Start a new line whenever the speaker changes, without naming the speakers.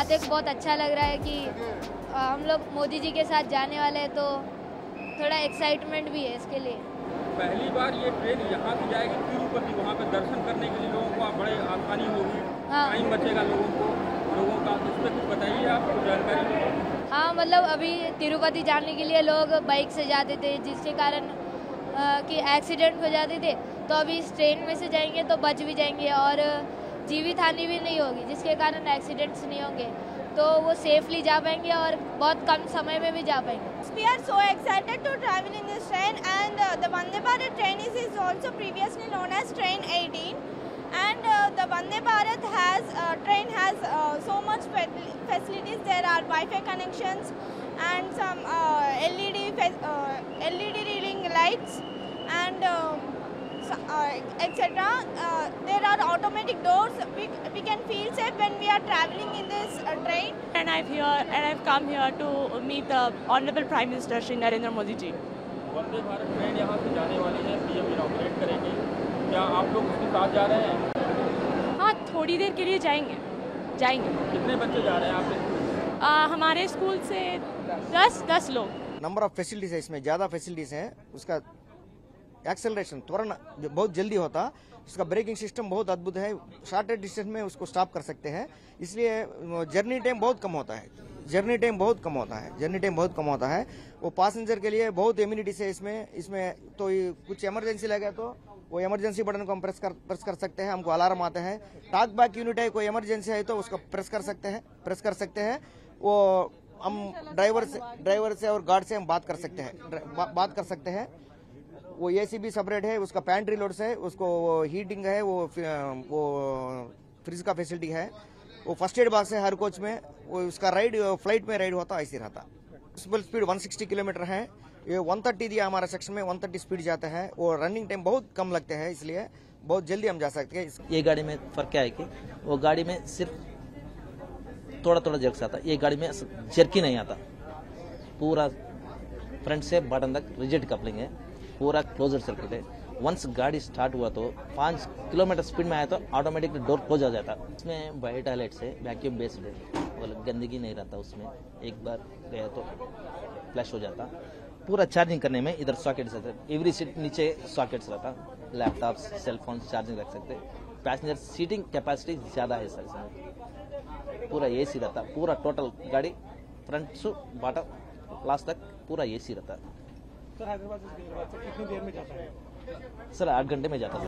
जाते बहुत अच्छा लग रहा है कि हम लोग मोदी जी के साथ जाने वाले हैं, तो थोड़ा एक्साइटमेंट भी है इसके लिए।
पहली बार ये ट्रेन यहाँ से जाएगी तिरुपति, वहाँ पे दर्शन करने के लिए लोगों को बड़े आसानी होगी, टाइम बचेगा लोगों का। इस पर कुछ बताइए, आपको जानकारी।
हाँ, मतलब अभी तिरुपति जाने के लिए लोग बाइक से जाते थे, जिसके कारण कि एक्सीडेंट हो जाते थे, तो अभी इस ट्रेन में से जाएंगे तो बच भी जाएंगे और जीवित हानि भी नहीं होगी, जिसके कारण एक्सीडेंट्स नहीं होंगे, तो वो सेफली जा पाएंगे और बहुत कम समय में भी जा पाएंगे।
We are so excited to travel in this train, and the Vande Bharat train is also previously known as Train 18, and the Vande Bharat train has so much facilities. There are Wi-Fi connections and some LED reading lights and etc. There are automatic doors. We can feel safe when we are traveling in this train.
And I've come here to meet the Honorable Prime Minister Shri Narendra Modi ji.
Vande Bharat train यहाँ से जाने वाली है, PM inaugurate करेंगे, क्या आप लोग उसके साथ जा रहे हैं?
हाँ, थोड़ी देर के लिए जाएंगे।
कितने बच्चे जा रहे हैं आप?
हमारे स्कूल से 10 लोग।
नंबर ऑफ फैसिलिटीज है इसमें, ज़्यादा फैसिलिटीज हैं। उसका एक्सेलरेशन त्वरण बहुत जल्दी होता, उसका ब्रेकिंग सिस्टम बहुत अद्भुत है, शॉर्टेज डिस्टेंस में उसको स्टॉप कर सकते हैं, इसलिए जर्नी टाइम बहुत कम होता है। जर्नी टाइम बहुत कम होता है। वो पैसेंजर के लिए बहुत इम्यूनिटीज है इसमें तो कुछ इमरजेंसी लगे तो वो इमरजेंसी बटन को हम प्रेस कर सकते हैं, हमको अलार्म आते हैं। टॉक बैक यूनिट है, कोई इमरजेंसी है तो उसको प्रेस कर सकते हैं। वो हम ड्राइवर से और गार्ड से हम बात कर सकते हैं। वो एसी भी सेपरेट है, उसका पैंट्री लोड्स है, उसको हीटिंग है, वो फ्रिज का फैसिलिटी है, वो फर्स्ट एड बॉक्स है हर कोच में। वो उसका फ्लाइट में राइड होता ऐसे रहता। स्पीड 160 किलोमीटर है, ये 130 दिया हमारा सेक्शन में, 130 स्पीड जाता है। वो रनिंग टाइम बहुत कम लगते हैं, इसलिए बहुत जल्दी हम जा सकते हैं।
ये गाड़ी में फर्क क्या है कि वो गाड़ी में सिर्फ थोड़ा जर्क आता है, ये गाड़ी में जर्की नहीं आता। पूरा फ्रंट से बटन तक रिजिड कपलिंग है, पूरा क्लोजर सर्किट है। वंस गाड़ी स्टार्ट हुआ तो 5 किलोमीटर स्पीड में आया तो ऑटोमेटिकली डोर क्लोज हो जाता। इसमें वाइट टॉयलेट्स है, वैक्यूम बेस्ड है, और गंदगी नहीं रहता उसमें। एक बार गया तो फ्लैश हो जाता। पूरा चार्जिंग करने में इधर सॉकेट्स रहते, एवरी सीट नीचे सॉकेट्स रहता, लैपटॉप्स सेलफोन चार्जिंग रख सकते। पैसेंजर सीटिंग कैपेसिटी ज्यादा है सर इसमें। पूरा एसी रहता, पूरा टोटल गाड़ी फ्रंट से बॉटम लास्ट तक पूरा एसी रहता।
सर हैदराबाद से कितनी देर में जाता है?
सर 8 घंटे में जाता है।